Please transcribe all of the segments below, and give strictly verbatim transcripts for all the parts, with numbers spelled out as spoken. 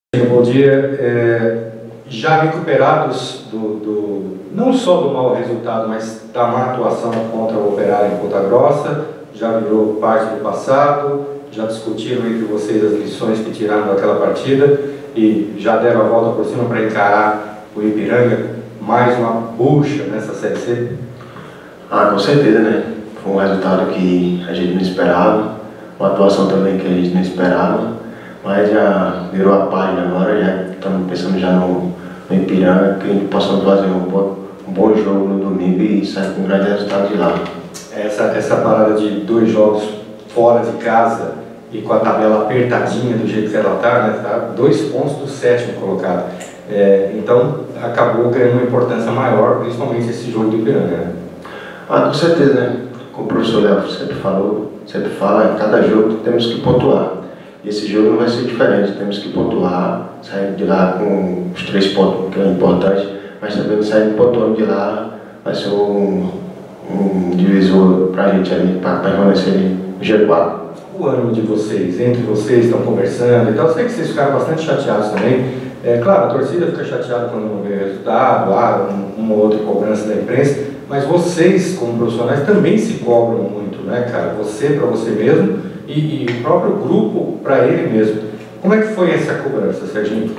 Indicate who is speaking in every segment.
Speaker 1: Bom dia. É, já recuperados do, do, não só do mau resultado, mas da má atuação contra o Operário em Ponta Grossa, já virou parte do passado, já discutiram entre vocês as lições que tiraram daquela partida e já deram a volta por cima para encarar o Ipiranga, mais uma bucha nessa Série C?
Speaker 2: Ah, com certeza, né? Foi um resultado que a gente não esperava, uma atuação também que a gente não esperava. Mas já virou a página agora, já estamos pensando já no, no Ipiranga, que a gente possa fazer um bom, um bom jogo no domingo e sair com um grande resultado de lá.
Speaker 1: Essa, essa parada de dois jogos fora de casa e com a tabela apertadinha do jeito que ela está, né, tá dois pontos do sétimo colocado. É, então acabou ganhando uma importância maior, principalmente esse jogo do Ipiranga, né?
Speaker 2: Ah, com certeza, né? Como o professor Léo sempre falou, sempre fala, em cada jogo temos que pontuar. Esse jogo não vai ser diferente, temos que pontuar, sair de lá com os três pontos, que é importante, mas também sair pontuando de lá vai ser um, um divisor para a gente ali, para permanecer ali no G quatro.
Speaker 1: O ânimo de vocês, entre vocês, estão conversando e tal, eu sei que vocês ficaram bastante chateados também. É claro, a torcida fica chateada quando não vê o resultado, há uma ou outra cobrança da imprensa, mas vocês, como profissionais, também se cobram muito, né, cara? Você para você mesmo e, e o próprio grupo para ele mesmo. Como é que foi essa cobrança, Serginho?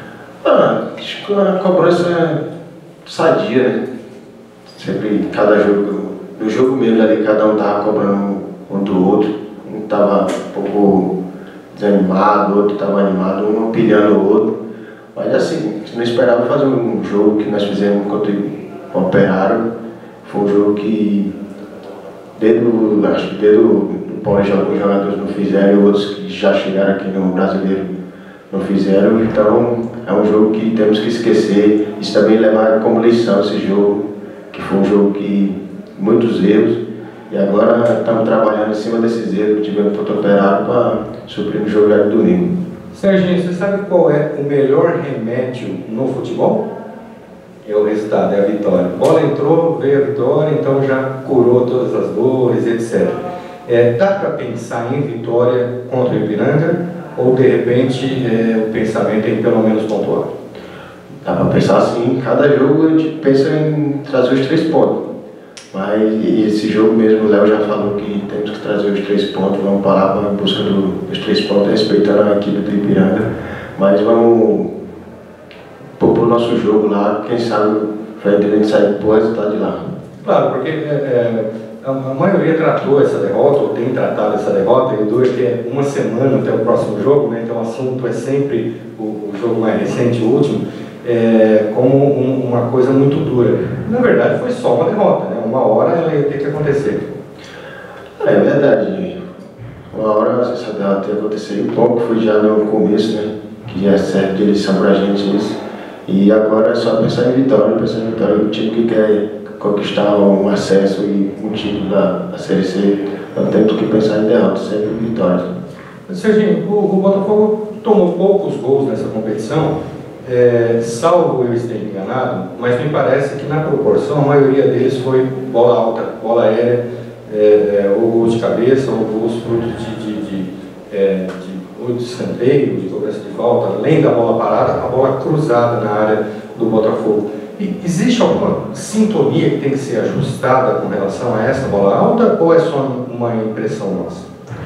Speaker 2: Ah, acho que a cobrança é sadia, né? Sempre, cada jogo, no jogo mesmo ali, cada um estava cobrando um do outro, um estava um pouco desanimado, o outro estava animado, um pilhando o outro. Mas assim, não esperava fazer um jogo que nós fizemos contra o Operário. Foi um jogo que, desde o, acho que desde o Paulo, alguns jogadores não fizeram e outros que já chegaram aqui no Brasileiro não fizeram. Então, é um jogo que temos que esquecer. Isso também levar como lição esse jogo, que foi um jogo que muitos erros. E agora estamos trabalhando em cima desses erros que tivemos contra o Operário para suprir o jogo de domingo.
Speaker 1: Serginho, você sabe qual é o melhor remédio no futebol? É o resultado, é a vitória. A bola entrou, veio a vitória, então já curou todas as dores, etcétera. É, dá para pensar em vitória contra o Ipiranga ou de repente é, o pensamento é em pelo menos pontuar?
Speaker 2: Dá para pensar assim, cada jogo a gente pensa em trazer os três pontos. Mas esse jogo mesmo, o Léo já falou que temos que trazer os três pontos, vamos parar para a busca do, dos três pontos, respeitando a equipe do Ipiranga. Mas vamos propor o nosso jogo lá, quem sabe vai ter que sair com o resultado de lá.
Speaker 1: Claro, porque é, é, a maioria tratou essa derrota, ou tem tratado essa derrota, e dura que uma semana até o próximo jogo, né? Então o assunto é sempre o, o jogo mais recente, o último, é, como um, uma coisa muito dura. Na verdade foi só uma derrota, né? Uma hora ela ia ter que acontecer.
Speaker 2: É verdade, uma hora essa derrota ia acontecer, um pouco foi já no começo, né? Que já serve de lição pra gente isso. E agora é só pensar em vitória, pensar em vitória. O time que quer conquistar um acesso e um título da, da Série C, não temos que pensar em derrota, sempre em vitória.
Speaker 1: Serginho, o, o Botafogo tomou poucos gols nessa competição, é, salvo eu esteja enganado, mas me parece que na proporção a maioria deles foi bola alta, bola aérea, é, é, ou gols de cabeça, ou gols frutos de, de, de, é, de ou de escanteio, de cobrança de falta, além da bola parada, a bola cruzada na área do Botafogo. E existe alguma sintonia que tem que ser ajustada com relação a essa bola alta ou é só uma impressão nossa?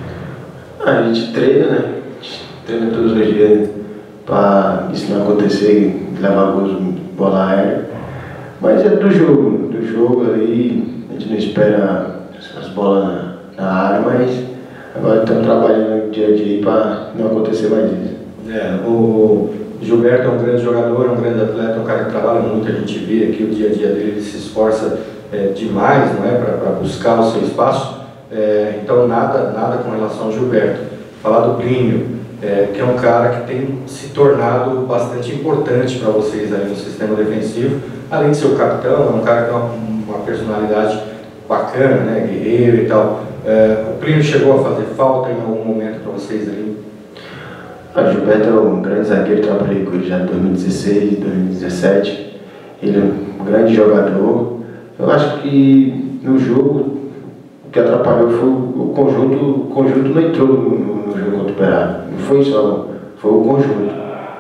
Speaker 2: A gente treina, né? A gente treina todos os dias para isso não acontecer, levar gols de bola aérea. Mas é do jogo, do jogo ali, a gente não espera as bolas na, na área, mas agora estamos trabalhando dia a dia para não acontecer mais isso.
Speaker 1: É, o Gilberto é um grande jogador, é um grande atleta, é um cara que trabalha muito, a gente vê aqui o dia a dia dele, ele se esforça é, demais, não é, para buscar o seu espaço, é, então nada, nada com relação ao Gilberto. Falar do Plínio, é, que é um cara que tem se tornado bastante importante para vocês ali no sistema defensivo, além de ser o capitão, é um cara que tem uma, uma personalidade bacana, né, guerreiro e tal. É, o Plínio chegou a fazer falta em algum momento para vocês ali?
Speaker 2: O Gilberto é um grande zagueiro, trabalhei com ele já em dois mil e dezesseis, dois mil e dezessete. Ele é um grande jogador. Eu acho que no jogo o que atrapalhou foi o conjunto, o conjunto não entrou no, no jogo contra o Operário. Não foi só, foi o conjunto.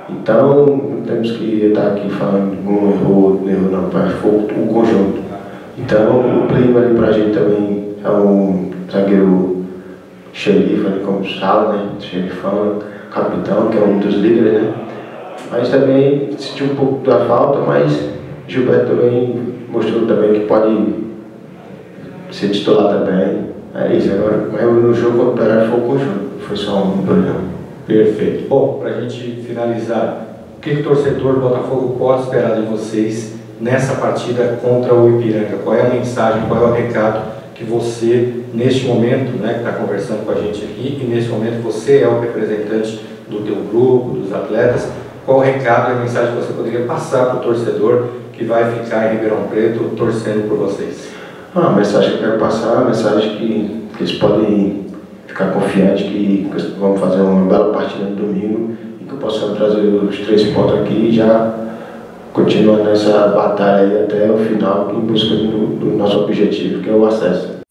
Speaker 2: Então, temos que estar aqui falando um errou, não errou não, mas foi o conjunto. Então, o Plínio ali pra gente também é um zagueiro xerife, ali como fala, né? Xerifão, capitão, que é um dos líderes, né? Mas também sentiu um pouco da falta, mas Gilberto também mostrou também que pode ser titular também. É isso, agora mas no jogo contra o Operário foi o conjunto, foi só um problema.
Speaker 1: Perfeito. Bom, para a gente finalizar, o que, que o torcedor do Botafogo pode esperar de vocês nessa partida contra o Ipiranga? Qual é a mensagem, qual é o recado que você, neste momento, né, que está conversando com a gente aqui, e nesse momento você é o representante do teu grupo, dos atletas, qual o recado e a mensagem que você poderia passar para o torcedor que vai ficar em Ribeirão Preto torcendo por vocês?
Speaker 2: Ah, a mensagem que eu quero passar é a mensagem que, que eles podem ficar confiantes que vamos fazer uma bela partida no domingo e que possamos trazer os três pontos aqui e já continuar nessa batalha aí até o final em busca do, do nosso objetivo, que é o acesso.